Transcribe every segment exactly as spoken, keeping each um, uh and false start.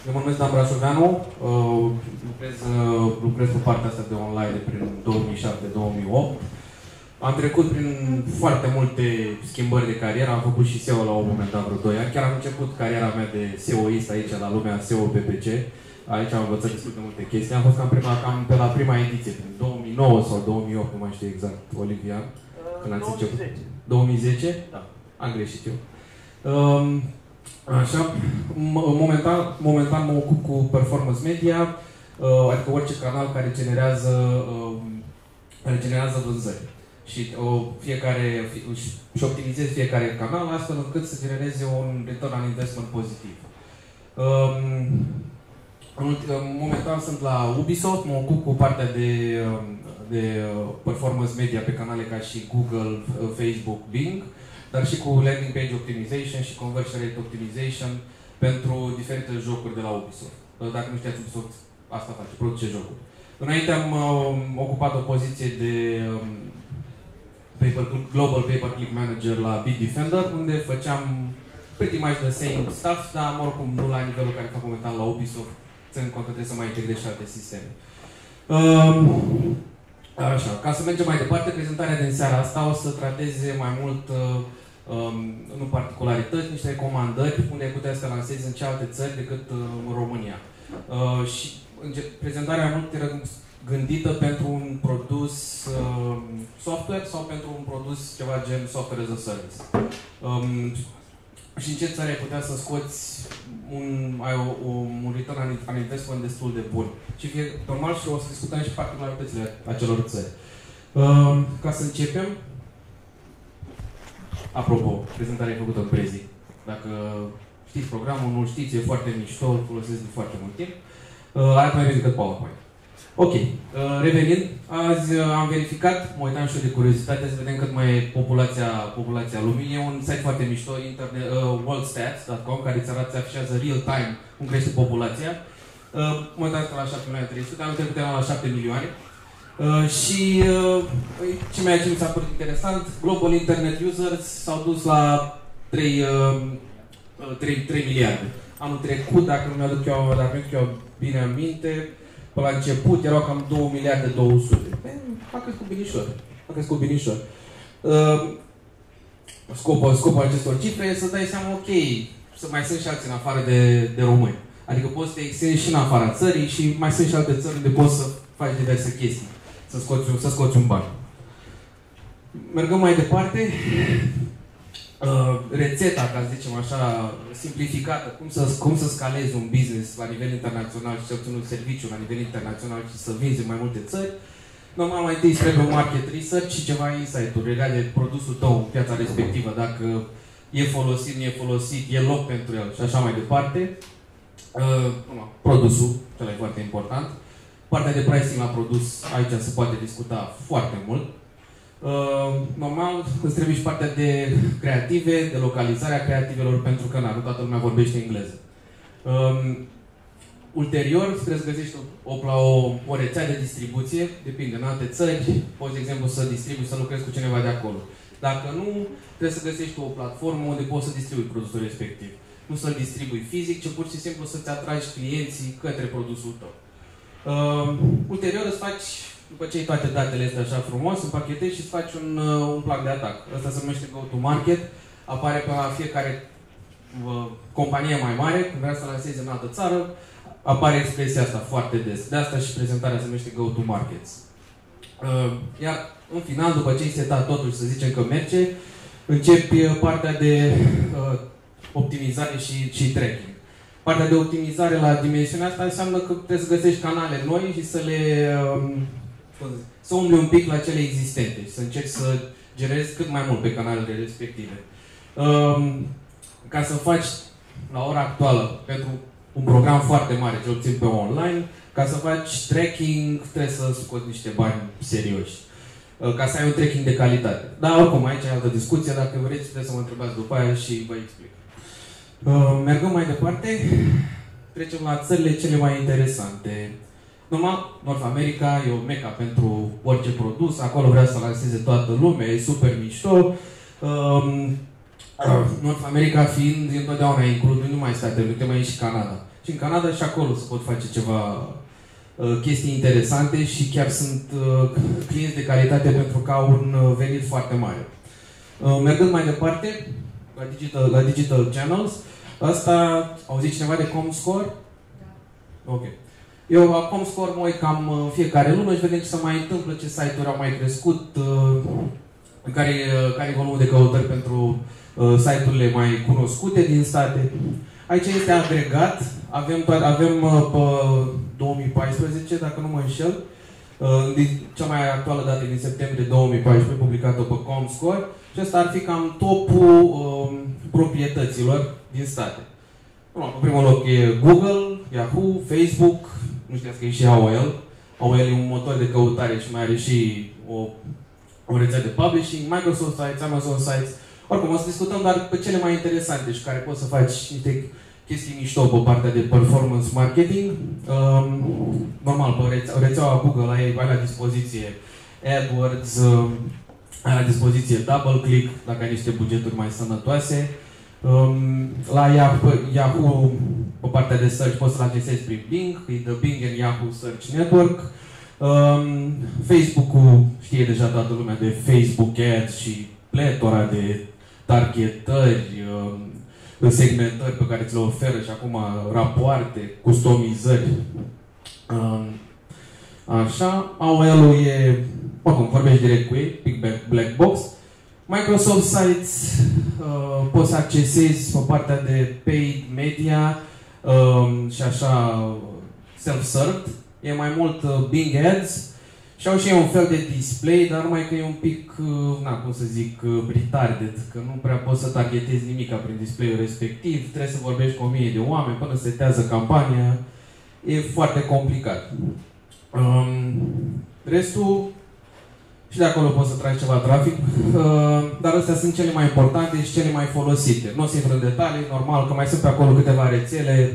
Eu mă numesc Dan Brașoveanu, lucrez, lucrez pe partea asta de online de prin două mii șapte două mii opt. Am trecut prin foarte multe schimbări de carieră, am făcut și S E O la un moment dat, vreo doi ani. Chiar am început cariera mea de S E O-ist aici, la lumea S E O P P C. Aici am învățat destul de multe chestii. Am fost cam, prima, cam pe la prima ediție, prin două mii nouă sau două mii opt, nu mai știu exact, Olivia, când ați început. două mii zece? Da, am greșit eu. Um, Așa, momentan, momentan mă ocup cu performance media, adică orice canal care generează, care generează vânzări. Și fiecare, și optimizez fiecare canal astfel încât să genereze un return on investment pozitiv. Momentan sunt la Ubisoft, mă ocup cu partea de, de performance media pe canale ca și Google, Facebook, Bing, dar și cu landing page optimization și conversion rate optimization pentru diferite jocuri de la Ubisoft. Dacă nu știați, Ubisoft asta face, produce jocuri. Înainte am um, ocupat o poziție de um, paper, Global Pay-Per-Click Manager la Bitdefender, unde făceam pretty much the same stuff, dar oricum nu la nivelul care fac momentan la Ubisoft, ținând cont că trebuie să mai integrez și alte sisteme. Um, așa, ca să mergem mai departe, prezentarea din seara asta o să trateze mai mult uh, Um, nu particularități, niște recomandări unde ai putea să te lansezi în cealaltă țări decât uh, în România. Uh, și prezentarea mult era gândită pentru un produs uh, software sau pentru un produs ceva gen software as a service. Um, și în ce țări ai putea să scoți un, ai o, o, un return on investment destul de bun. Și fie normal și o să discutăm și particularitățile acelor țări. Uh, ca să începem, apropo, prezentarea e făcută în Prezi. Dacă știți programul, nu știți, e foarte mișto, îl folosesc de foarte mult timp. Uh, Arată mai bine decât PowerPoint. Ok, uh, revenind, azi uh, am verificat, mă uitam și eu de curiozitate, să vedem cât mai e populația, populația lumii. E un site foarte mișto, internet, uh, world stats dot com, care îți arată, afișează real-time cum crește populația. Uh, mă uitam la șapte milioane trei sute, am trecut la șapte milioane. Uh, și uh, ce mai mi s-a părut interesant, Global Internet Users s-au dus la trei miliarde. Anul trecut, dacă nu mi-aduc eu, dacă mi-aduc eu bine aminte, pe la început erau cam două miliarde două sute. A crescut binișor. A crescut binișor. Uh, scopul, scopul acestor cifre e să dai seama, ok, să mai sunt și alții în afară de, de români. Adică poți să te extinzi și în afara țării și mai sunt și alte țări unde poți să faci diverse chestii. Să scoți, să scoți un ban. Mergem mai departe. Uh, rețeta, ca să zicem așa, simplificată, cum să, cum să scalezi un business la nivel internațional și să obții un serviciu la nivel internațional și să vinzi în mai multe țări. Normal, mai întâi trebuie un market research și ceva insight-uri legate de produsul tău în piața respectivă, dacă e folosit, nu e folosit, e loc pentru el și așa mai departe. Uh, produsul, cel mai foarte important. Partea de pricing la produs, aici se poate discuta foarte mult. Uh, normal, îți trebuie și partea de creative, de localizarea creativelor, pentru că nu toată lumea vorbește engleză. Uh, ulterior, trebuie să găsești o, o, o, o rețea de distribuție, depinde, în alte țări, poți, de exemplu, să distribui, să lucrezi cu cineva de acolo. Dacă nu, trebuie să găsești o platformă unde poți să distribui produsul respectiv. Nu să-l distribui fizic, ci pur și simplu să-ți atragi clienții către produsul tău. Uh, ulterior îți faci, după ce ai toate datele astea așa frumos, împachetezi și îți faci un, uh, un plan de atac. Asta se numește go-to-market, apare pe la fiecare uh, companie mai mare, când vrea să lanseze în altă țară, apare expresia asta foarte des. De asta și prezentarea se numește go-to-markets. Uh, iar în final, după ce ai setat totul și să zicem că merge, începi partea de uh, optimizare și, și tracking. Partea de optimizare la dimensiunea asta înseamnă că trebuie să găsești canale noi și să le um, să umbli un pic la cele existente și să încerci să generezi cât mai mult pe canalele respective. Um, ca să faci la ora actuală pentru un program foarte mare, ce obțin pe online, ca să faci tracking trebuie să scoți niște bani serioși. Uh, ca să ai un tracking de calitate. Dar oricum, aici e altă discuție, dacă vreți puteți să mă întrebați după aia și vă explic. Uh, mergem mai departe, trecem la țările cele mai interesante. Normal, North America e o meca pentru orice produs, acolo vrea să lanseze toată lumea, e super mișto. Uh, North America fiind întotdeauna includ nu numai Statele Unite, mai e și Canada. și în Canada și acolo se pot face ceva uh, chestii interesante și chiar sunt uh, clienți de calitate pentru că au un uh, venit foarte mare. Uh, mergând mai departe, la Digital, la digital Channels, asta, auziți cineva de Comscore? Da. Ok. Eu la Comscore mă uit cam uh, fiecare lună și vedem ce se mai întâmplă, ce site-uri au mai crescut, uh, care, uh, care e volumul de căutări pentru uh, site-urile mai cunoscute din state. Aici este agregat, avem, avem uh, pe două mii paisprezece, dacă nu mă înșel, uh, cea mai actuală dată din septembrie două mii paisprezece, publicată pe Comscore, și ăsta ar fi cam topul uh, proprietăților din state. În primul loc e Google, Yahoo, Facebook, nu știați că e și A O L. A O L e un motor de căutare și mai are și o, o rețea de publishing, Microsoft Sites, Amazon Sites. Oricum, o să discutăm doar pe cele mai interesante și care poți să faci niște chestii mișto pe partea de performance marketing. Um, normal, pe rețe rețeaua Google ai, ai la dispoziție AdWords, uh, ai la dispoziție DoubleClick, dacă ai niște bugeturi mai sănătoase. Um, la Yahoo, Yahoo, pe partea de search, poți să-l accesezi prin Bing, e The Bing and Yahoo Search Network. Um, Facebook-ul știe deja toată lumea de Facebook Ads și pletora de targetări, um, segmentări pe care ți le oferă și acum rapoarte, customizări. Um, așa, A O L-ul e, oricum, vorbești direct cu ei, Big Black Box. Microsoft Sites, uh, poți să accesezi pe partea de paid media um, și așa self-served. E mai mult uh, Bing Ads și au și ei un fel de display, dar numai că e un pic, uh, na, cum să zic, uh, retarded, că nu prea poți să targetezi nimica prin display-ul respectiv, trebuie să vorbești cu o mie de oameni până se setează campania, e foarte complicat. Um, restul, și de acolo poți să tragi ceva trafic, dar astea sunt cele mai importante și cele mai folosite. Nu o să intru în detalii, normal că mai sunt pe acolo câteva rețele,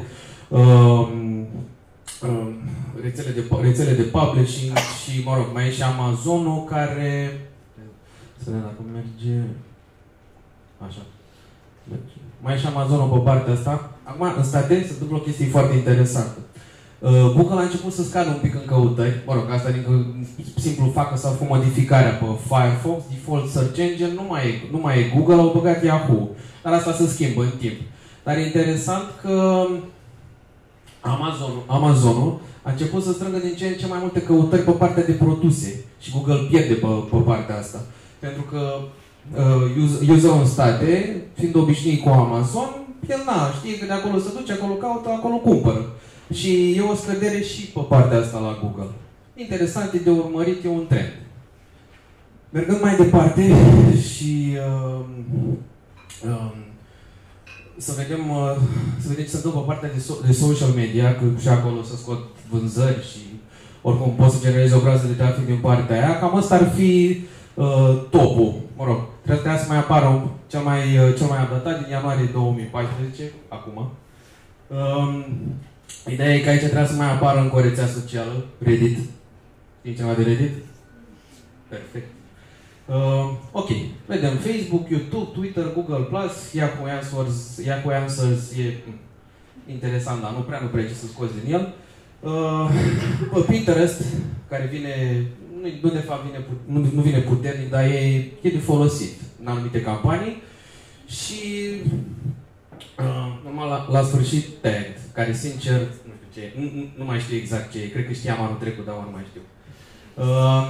rețele de, rețele de publishing și, mă rog, mai e și Amazonul care... Să vedem dacă merge... Așa. Mai e și Amazonul pe partea asta. Acum, în state, se întâmplă o chestie foarte interesantă. Google a început să scadă un pic în căutări, mă rog, asta din simplu fac că s-a făcut modificarea pe Firefox, default search engine, nu mai, e, nu mai e Google, au băgat Yahoo, dar asta se schimbă în timp. Dar e interesant că Amazonul, Amazonul a început să strângă din ce în ce mai multe căutări pe partea de produse și Google pierde pe, pe partea asta. Pentru că uh, userul în state, fiind obișnuit cu Amazon, el na, știe că de acolo se duce, acolo caută, acolo cumpără. Și e o scădere și pe partea asta la Google. Interesant, e de urmărit, e un trend. Mergând mai departe și uh, uh, să vedem, uh, să vedem ce se întâmplă pe partea de, so de social media, că și acolo să scot vânzări și oricum poți să generezi o groază de trafic din partea aia. Cam ăsta ar fi uh, topul. Mă rog, trebuie să mai apară un, cel mai, uh, cel mai updatat din ianuarie două mii paisprezece, acum. Uh, Ideea e că aici trebuie să mai apară încă o rețea socială, Reddit. Știi ceva de Reddit? Perfect. Uh, ok. Vedem Facebook, YouTube, Twitter, Google plus, Yahoo Answers, Yahoo Answers e interesant, dar nu prea, nu prea ce să scoți din el. Uh, Pinterest, care vine, nu, nu de fapt vine, nu, nu vine puternic, dar e, e de folosit în anumite campanii. Și Uh, normal, la, la sfârșit, Tagged, care, sincer, nu știu ce e, nu, nu, nu mai știu exact ce e, cred că știam anul trecut, dar nu mai știu. Uh,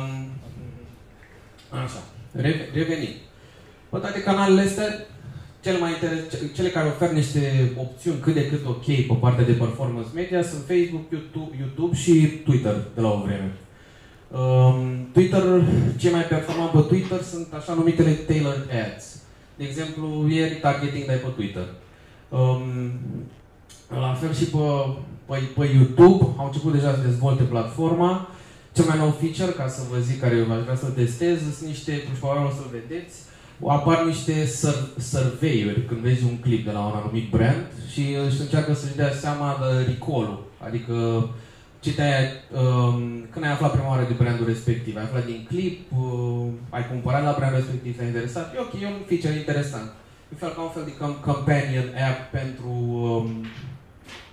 așa, Re, revenim. Pe toate canalele astea, cele, mai interes, cele care oferă niște opțiuni cât de cât ok pe partea de performance media sunt Facebook, YouTube, YouTube și Twitter de la o vreme. Uh, Twitter, cei mai performanți pe Twitter sunt așa numitele tailored ads. De exemplu, e retargeting de pe Twitter. Um, la fel și pe, pe, pe YouTube, au început deja să dezvolte platforma. Cel mai nou feature, ca să vă zic, care aș vrea să-l testez, sunt niște, și probabil o să-l vedeți, apar niște survey-uri când vezi un clip de la un anumit brand și își încearcă să-și dea seama de recall-ul. Adică, ce te-ai, um, când ai aflat prima oară de brandul respectiv, ai aflat din clip, uh, ai cumpărat la brandul respectiv, te-ai interesat, e ok, e un feature interesant. E fel ca un fel de companion app pentru, um,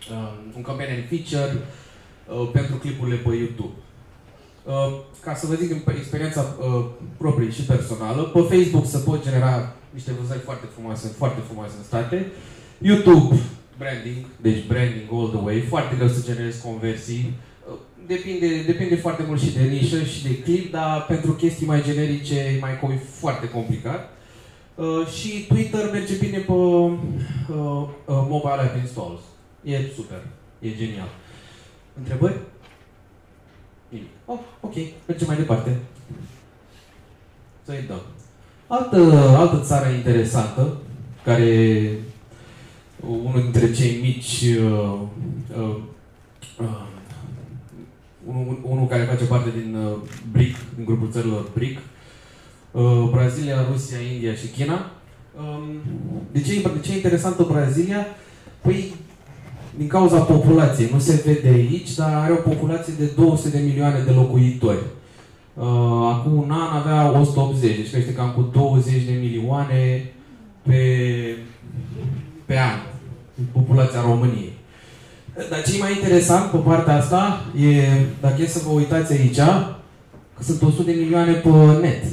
uh, un companion feature uh, pentru clipurile pe YouTube. Uh, ca să vă zic din experiența uh, proprie și personală, pe Facebook se pot genera niște vânzări foarte frumoase, foarte frumoase în state. YouTube, branding, deci branding all the way, foarte greu să generezi conversii. Uh, depinde, depinde foarte mult și de nișă și de clip, dar pentru chestii mai generice e mai foarte complicat. Uh, și Twitter merge bine pe uh, uh, mobile app installs. E super, e genial. Întrebări? Oh, ok, mergem mai departe. Să-i dăm. Altă, altă țară interesantă, care unul dintre cei mici, uh, uh, uh, unul, unul care face parte din uh, BRIC, din grupul țărilor BRIC, uh, Brazilia, Rusia, India și China. Um, de ce, de ce e interesantă Brazilia? Păi, din cauza populației, nu se vede aici, dar are o populație de două sute de milioane de locuitori. Uh, acum un an avea o sută optzeci, deci crește cam cu douăzeci de milioane pe, pe an, populația României. Dar ce e mai interesant pe partea asta e, dacă e să vă uitați aici, că sunt o sută de milioane pe net.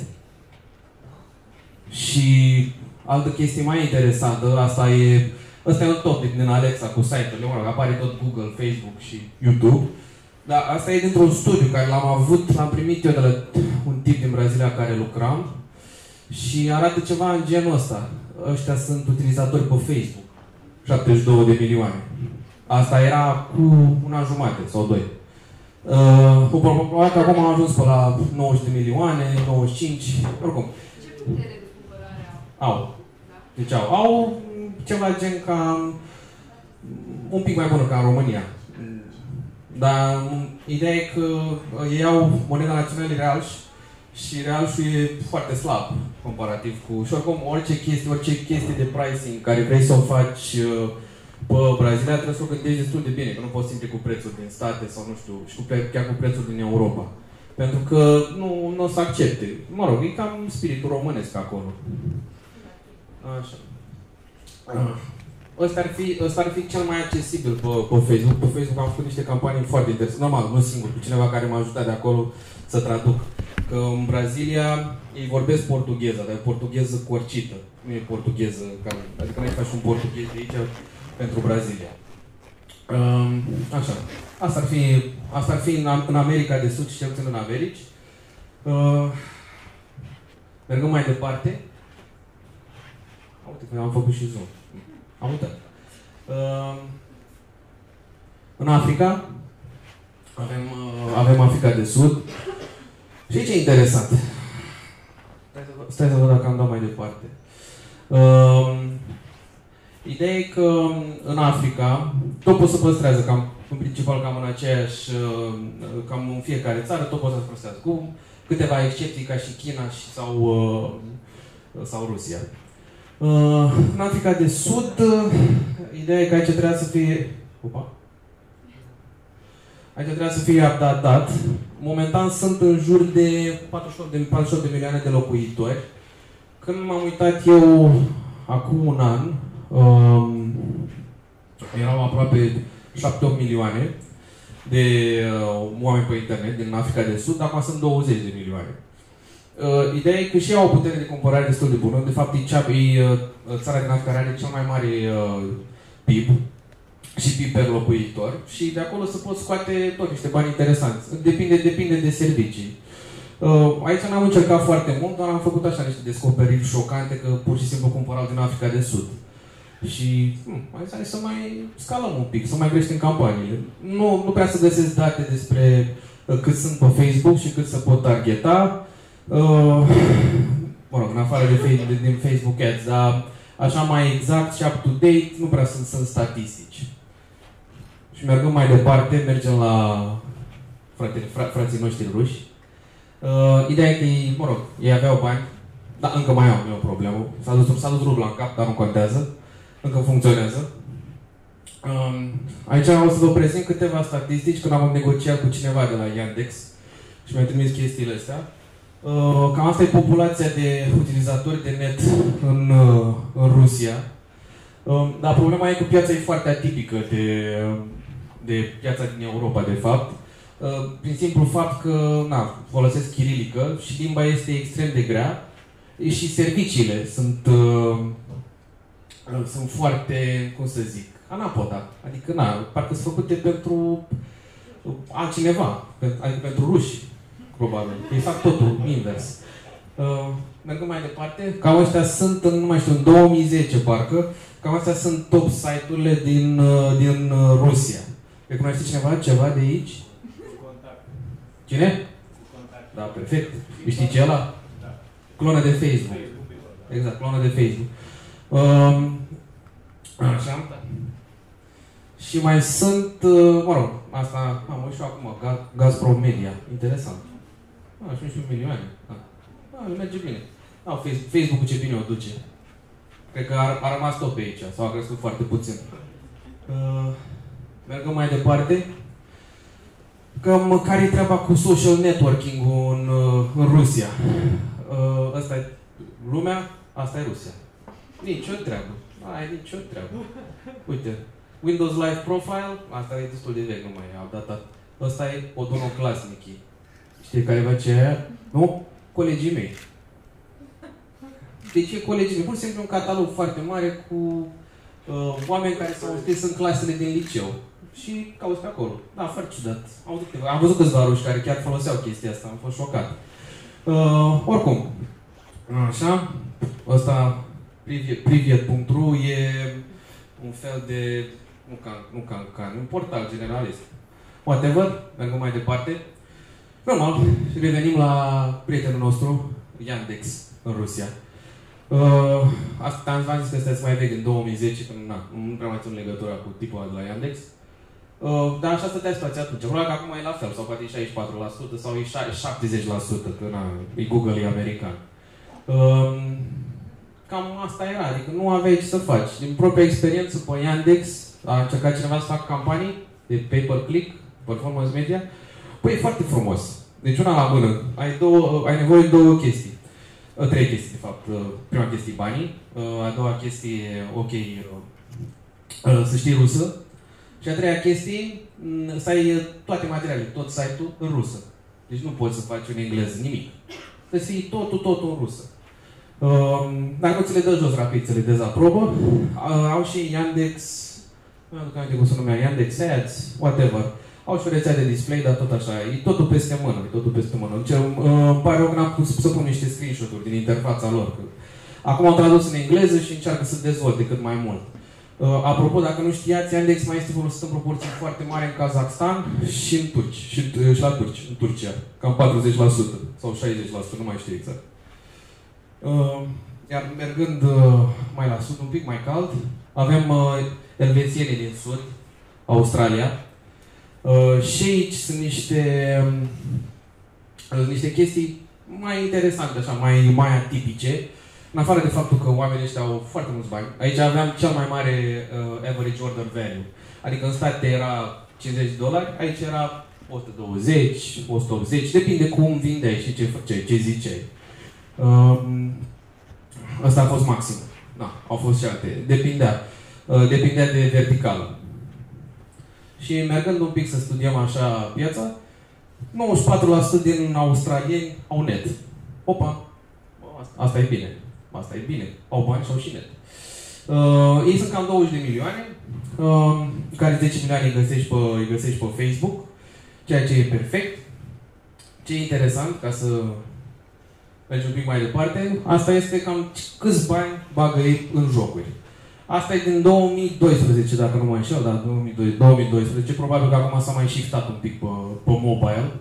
Și altă chestie mai interesantă, asta e, ăsta e un topic din Alexa cu site-urile, mă rog, apare tot Google, Facebook și YouTube. Dar asta e dintr-un studiu care l-am avut, l-am primit eu de la un tip din Brazilia care lucram și arată ceva în genul ăsta. Ăștia sunt utilizatori pe Facebook. șaptezeci și două de milioane. Asta era cu una jumate sau doi. Uh, probabil că acum am ajuns pe la nouăzeci de milioane, nouăzeci și cinci, oricum. Ce putere de cumpărare au? Au. Deci au. Au ceva gen ca un pic mai bună ca în România. Dar ideea e că ei au moneda națională real și realul e foarte slab comparativ cu... Și oricum, orice chestie, orice chestie de pricing care vrei să o faci pe Brazilia, trebuie să o gândești destul de bine, că nu poți să intri cu prețuri din state sau nu știu, și cu pre- chiar cu prețuri din Europa. Pentru că nu, nu o să accepte. Mă rog, e cam spiritul românesc acolo. Așa. Ăsta ar, fi, ăsta ar fi cel mai accesibil pe, pe Facebook. Pe Facebook am făcut niște campanii foarte interesante. Normal, nu singur, cu cineva care m-a ajutat de acolo să traduc. Că în Brazilia ei vorbesc portugheză, dar e portugheză corcită. Nu e portugheză, adică nu ai faci un portughez de aici pentru Brazilia. Um, așa. Asta ar fi, asta ar fi în, în America de Sud și cel puțin în Americi. Uh, mergând mai departe. Uite că am făcut și zoom. Am uitat. Uh, în Africa avem, uh, avem Africa de Sud. Și ce e interesant? Stai să, stai să văd dacă am dat mai departe. Uh, ideea e că în Africa tot se păstrează cam, în principal cam în aceeași, uh, cam în fiecare țară, tot poate să se păstrează. Cu câteva excepții ca și China și, sau, uh, sau Rusia. Uh, în Africa de Sud, uh, ideea e că aici trebuia să fie... Opa! Aici trebuia să fie updatat. Momentan sunt în jur de patruzeci și opt de, patruzeci și opt de milioane de locuitori. Când m-am uitat eu acum un an, um, erau aproape șapte opt milioane de uh, oameni pe internet din Africa de Sud, acum sunt douăzeci de milioane. Uh, ideea e că și au o putere de cumpărare destul de bună. De fapt, e, cea, e uh, țara din Africa are cel mai mare uh, P I B și P I B per locuitor și de acolo se pot scoate tot niște bani interesanți. Depinde, depinde de servicii. Uh, aici n-am încercat foarte mult, doar am făcut așa niște descoperiri șocante că pur și simplu cumpărau din Africa de Sud. Și hmm, mai hai să mai scalăm un pic, să mai creștem campaniile. Nu, nu prea să găsesc date despre uh, cât sunt pe Facebook și cât se pot targeta. Uh, mă rog, în afară de, de, din Facebook Ads, dar așa mai exact și up-to-date, nu prea sunt, sunt statistici. Și mergând mai departe, mergem la frate, fra, frații noștri ruși. Uh, ideea e că ei, mă rog, ei aveau bani, dar încă mai au, nu e o problemă. S-a dus, s-a dus rubla în cap, dar nu contează. Încă funcționează. Uh, aici o să vă prezint câteva statistici când am negociat cu cineva de la Yandex și mi-a trimis chestiile astea. Uh, cam asta e populația de utilizatori de net în, uh, în Rusia. Um, dar problema e că piața e foarte atipică de, de piața din Europa, de fapt. Uh, prin simplu fapt că na, folosesc chirilică și limba este extrem de grea și serviciile sunt, uh, sunt foarte, cum să zic, anapoda. Adică, na, parcă sunt făcute pentru altcineva, adică pentru ruși, probabil. Ei fac totul invers. Uh, mergem mai departe. Cam ăștia sunt, nu mai știu, în două mii zece, parcă, cam astea sunt top site-urile din, uh, din uh, Rusia. Recunoaște cineva ceva de aici? Contact. Cine? Contact. Da, perfect. Știi ce e ăla? Da. Clonă de Facebook. Exact, clonă de Facebook. Um, așa. Și mai sunt, uh, mă rog, asta am și eu acum, Gazprom Media. Interesant. Ah, și un milioane. Ah, ah, merge bine. Ah, Facebook-ul ce bine o duce. Cred că a, a rămas tot pe aici, sau a crescut foarte puțin. Uh, mergem mai departe. Cam care e treaba cu social networking-ul în, în Rusia? Uh, asta e lumea, asta e Rusia. Nici o treabă. Ai nici o treabă. Uite, Windows Live Profile, asta e destul de vechi, nu mai au datat. Ăsta e Odonoclasniki. Știi care va ce aia? Nu? Colegii mei. De ce colegii mei? Pur și simplu un catalog foarte mare cu uh, oameni care s-au înscris în clasele din liceu. Și cauți pe acolo. Da, foarte ciudat. Am văzut, am văzut câțiva ruși care chiar foloseau chestia asta. Am fost șocat. Uh, oricum. Așa. Ăsta, priviet punct ru, e un fel de... Nu ca, nu ca, ca un portal generalist. Whatever. Mergem mai departe. Normal. Revenim la prietenul nostru, Yandex, în Rusia. Uh, asta am zis că este mai vechi, în două mii zece, când na, nu prea mai țin legătura cu tipul de la Yandex. Uh, dar așa stătea situația atunci. Probabil că acum e la fel, sau poate e șaizeci și patru la sută sau e șaptezeci la sută, că na, e Google, e american. Uh, cam asta era, adică nu aveai ce să faci. Din propria experiență pe Yandex, a încercat cineva să facă campanii de pay-per-click, performance media. Păi e foarte frumos. Deci una la mână. Ai, două, ai nevoie de două chestii. Trei chestii, de fapt. Prima chestie, banii. A doua chestie, ok, să știi rusă. Și a treia chestie, să ai toate materialele, tot site-ul în rusă. Deci nu poți să faci în engleză nimic. Trebuie să fii totul, totul în rusă. Dar nu ți le dă jos rapid, ți le dezaprobă. Au și Yandex, nu mi-aduc aminte cum se numea, Yandex Ads, whatever. Au și o rețea de display, dar tot așa, e totul peste mână, e totul peste mână. Îmi pare rău că n-am pus să pun niște screenshot-uri din interfața lor. Că acum au tradus în engleză și încearcă să dezvolte cât mai mult. Uh, apropo, dacă nu știați, Yandex mai este folosit în proporție foarte mare în Kazakhstan și în Turci, și, uh, și la Turci, în Turcia. Cam patruzeci la sută sau șaizeci la sută, nu mai știu exact. Uh, iar mergând uh, mai la sud, un pic mai cald, avem uh, elvețienii din sud, Australia. Uh, și aici sunt niște, uh, niște chestii mai interesante, așa, mai, mai atipice. În afară de faptul că oamenii ăștia au foarte mulți bani. Aici aveam cel mai mare uh, average order value. Adică în state era cincizeci de dolari, aici era o sută douăzeci, o sută optzeci, depinde cum vindeai și ce făceai, ce ziceai. Uh, Asta a fost maxim. Da, au fost și alte. Depindea. Uh, depindea de verticală. Și mergând un pic să studiem așa piața, nouăzeci și patru la sută din australieni au net. Opa! Asta e bine. Asta e bine. Au bani și au și net. Uh, ei sunt cam douăzeci de milioane, uh, care zece milioane îi găsești, pe, îi găsești pe Facebook, ceea ce e perfect. Ce e interesant, ca să mergem un pic mai departe, asta este cam câți bani bagă ei în jocuri. Asta e din două mii doisprezece, dacă nu mă înșel, dar două mii doisprezece, probabil că acum s-a mai shiftat un pic pe, pe mobile.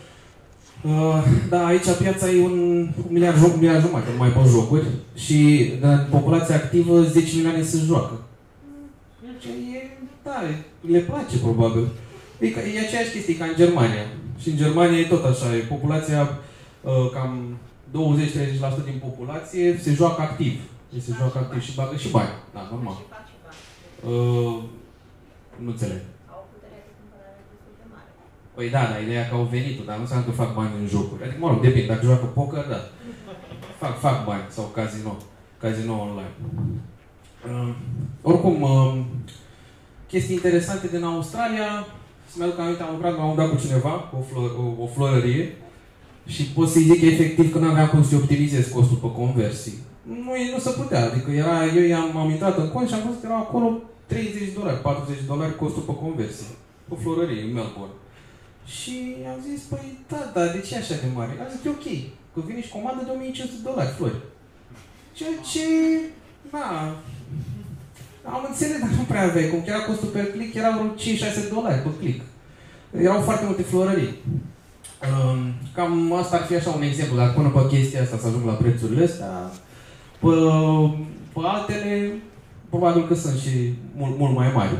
Uh, da, aici piața e un, un miliard, un miliard jumate, numai pe jocuri. Și din populația activă, zece milioane se joacă. Deci e, da, le place probabil. E, e aceeași chestie ca în Germania. Și în Germania e tot așa, e populația, uh, cam douăzeci treizeci la sută din populație se joacă activ. Deci se joacă activ și bagă și bani. Da, normal. Și fac și bani. Uh, nu înțeleg. Au o putere de cumpărare destul de mare. Păi da, dar ideea că au venit dar nu înseamnă că fac bani în jocuri. Adică, mă rog, depinde. Dacă joacă poker, da. Fac, fac bani. Sau casino. Casino online. Uh, oricum, uh, chestii interesante din Australia, să-mi aduc aminte, am lucrat la un dat cu cineva, cu o, flor, o, o florărie, și pot să-i zic efectiv că n-aveam cum să optimizez costul pe conversii. Nu, nu se putea, adică era, eu i-am am intrat în cont și am văzut că erau acolo treizeci de dolari, patruzeci de dolari costul pe conversie, pe florărie, în Melbourne. Și am zis, păi da, dar de ce e așa de mare? Am zis, e ok, că vine și comandă de o mie cinci sute de dolari flori. Ceea ce, na, am înțeles, dar nu prea aveai, cum că era costul per click, erau cinci șase dolari pe click. Erau foarte multe florării. Cam asta ar fi așa un exemplu, dar până pe chestia asta să ajung la prețurile astea, pe, pe altele, probabil că sunt și mult, mult mai mari.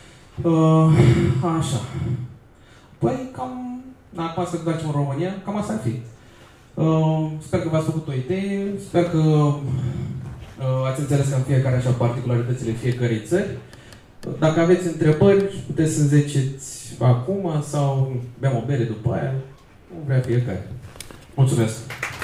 Așa. Păi, cam, acum să mergem în România, cam asta ar fi. Sper că v-ați făcut o idee, sper că ați înțeles cam fiecare așa particularitățile fiecărei țări. Dacă aveți întrebări, puteți să ziceți acum sau beam o bere după aia. Nu vrea fiecare. Mulțumesc!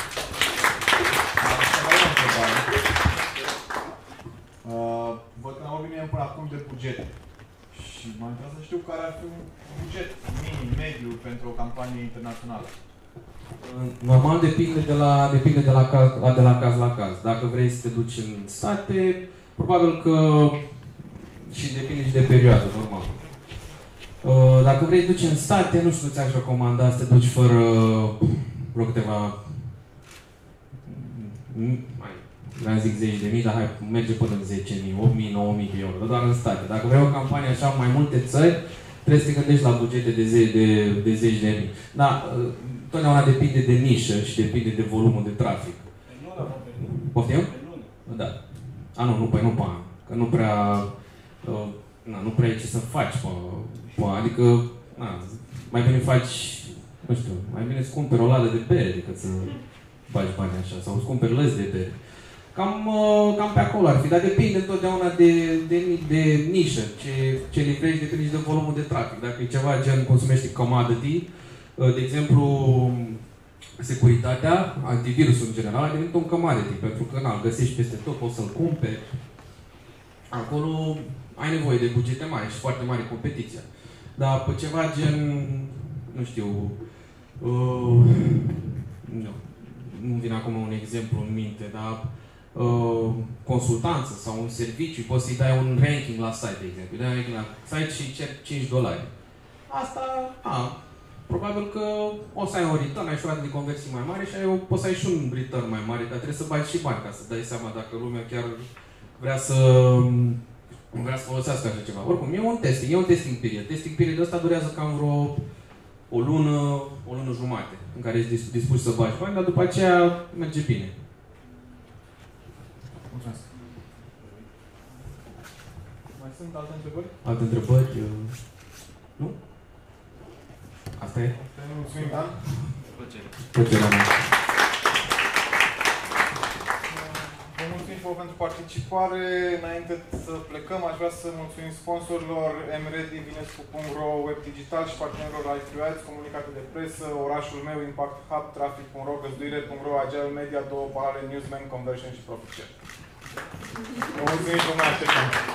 Uh, văd că n-am vorbit mie până acum de buget. Și mă interesează să știu care ar fi un buget minim, mediu pentru o campanie internațională. Normal depinde de la, depinde de la, caz, de la caz la caz. Dacă vrei să te duci în state, probabil că și depinde și de perioadă, normal. Dacă vrei să te duci în state, nu știu, ți-aș recomanda să te duci fără vreo câteva, mai, vreau să zic zeci de mii, dar hai, merge până în zece mii, opt mii, nouă mii de euro, dar doar în state. Dacă vrei o campanie așa mai multe țări, trebuie să te gândești la bugete de, ze de, de zeci de mii. Dar totdeauna depinde de nișă și depinde de volumul de trafic. Pe lună, pe lună. Poftim? Pe lună. Da. A, nu, nu, păi nu pe an. Că nu prea, uh, na, nu prea e ce să faci pe, pe an. Adică, na, mai bine faci, nu știu, mai bine îți cumperi o ladă de bere decât să faci bani așa. Sau îți cumperi lăzi de bere. Cam, uh, cam pe acolo ar fi, dar depinde întotdeauna de, de, de nișă, ce, ce livrezi, depinde și de volumul de trafic. Dacă e ceva gen, cum se numește, commodity, uh, de exemplu, securitatea, antivirusul în general, a devenit un commodity, pentru că na, îl găsești peste tot, poți să-l cumperi. Acolo ai nevoie de bugete mari și foarte mare competiția. Dar pe ceva gen, nu știu, uh, nu, nu vine acum un exemplu în minte, dar uh, consultanță sau un serviciu, poți să-i dai un ranking la site, de exemplu. Îi dai un ranking la site și cer cinci dolari. Asta, a, probabil că o să ai un return, ai și o rată de conversii mai mare și ai, poți să ai și un return mai mare, dar trebuie să bagi și bani ca să dai seama dacă lumea chiar vrea să vrea să folosească așa ceva. Oricum, e un test, e un testing period. Testing period ăsta durează cam vreo o lună, o lună jumate, în care ești dispus să bagi bani, dar după aceea merge bine. Mulțumesc. Mai sunt alte întrebări? Alte întrebări? Nu? Asta e? Mulțumim, Dan. Plăcere. Plăcerea mea. Vă mulțumim pentru participare. Înainte să plecăm, aș vrea să mulțumim sponsorilor M Ready, Vinescu punct ro, Web Digital și partenerilor I Q Ads, comunicate de presă, Orașul meu, Impact Hub, Traffic punct ro, Găzduire punct ro, Agile Media, două parale, Newsman, Conversion și Profit Share. Vă mulțumim și vă mai așteptăm.